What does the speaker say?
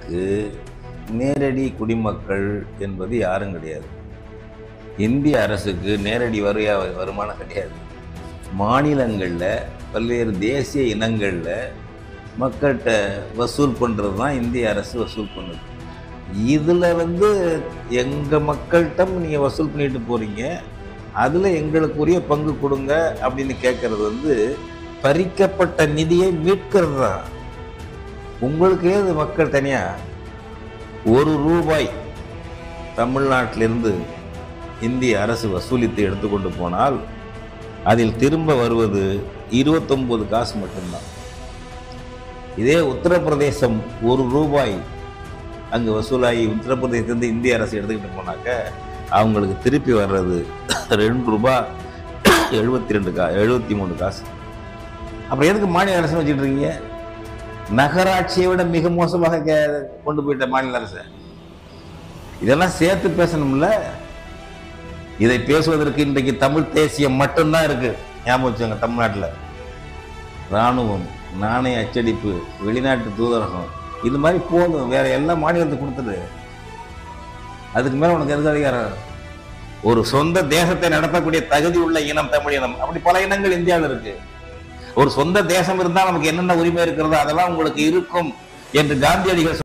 அரசுக்கு நேரடி குடிமக்கள் என்பது யாரும் கிடையாது. இந்திய அரசுக்கு நேரடி வருமானம் கிடையாது. மாநிலங்களில் பல்வேறு தேசிய இனங்களில் மக்கள்கிட்ட வசூல் பண்ணுறது தான் இந்திய அரசு வசூல் பண்ணுது. இதில் எங்கள் மக்கள்கிட்ட நீங்கள் வசூல் பண்ணிட்டு போகிறீங்க, அதில் எங்களுக்குரிய பங்கு கொடுங்க அப்படின்னு கேட்குறது பறிக்கப்பட்ட நிதியை மீட்கிறது தான். உங்களுக்கே அது மக்கள் தனியாக ₹1 தமிழ்நாட்டிலிருந்து இந்திய அரசு வசூலித்து எடுத்துக்கொண்டு போனால் அதில் திரும்ப வருவது 29 காசு மட்டும்தான். இதே உத்தரப்பிரதேசம் ₹1 அங்கே வசூலாகி உத்தரப்பிரதேசத்திலிருந்து இந்திய அரசு எடுத்துக்கிட்டு போனாக்க அவங்களுக்கு திருப்பி வர்றது ₹2.73 காசு. அப்புறம் எதுக்கு மாநில அரசு வச்சுட்டு இருக்கீங்க? நகராட்சியை விட மிக மோசமாக கொண்டு போயிட்ட மாநில அரசு. இதெல்லாம் சேர்த்து பேசணும்ல. இதை பேசுவதற்கு இன்றைக்கு தமிழ் தேசியம் மட்டும்தான் இருக்கு. ஞாபகம் வச்சுங்க, தமிழ்நாட்டில் இராணுவம், நாணய அச்சடிப்பு, வெளிநாட்டு தூதரகம், இது மாதிரி போதும். வேற எல்லா மாநிலத்துக்கு கொடுத்துடு. அதுக்கு மேல உனக்கு எதுக்கு அதிகாரம்? ஒரு சொந்த தேசத்தை நடத்தக்கூடிய தகுதி உள்ள இனம் தமிழ் இனம். அப்படி பல இனங்கள் இந்தியாவில் இருக்கு. ஒரு சொந்த தேசம் இருந்தால் நமக்கு என்னென்ன உரிமை இருக்கிறதோ அதெல்லாம் உங்களுக்கு இருக்கும் என்று காந்தியடிகள்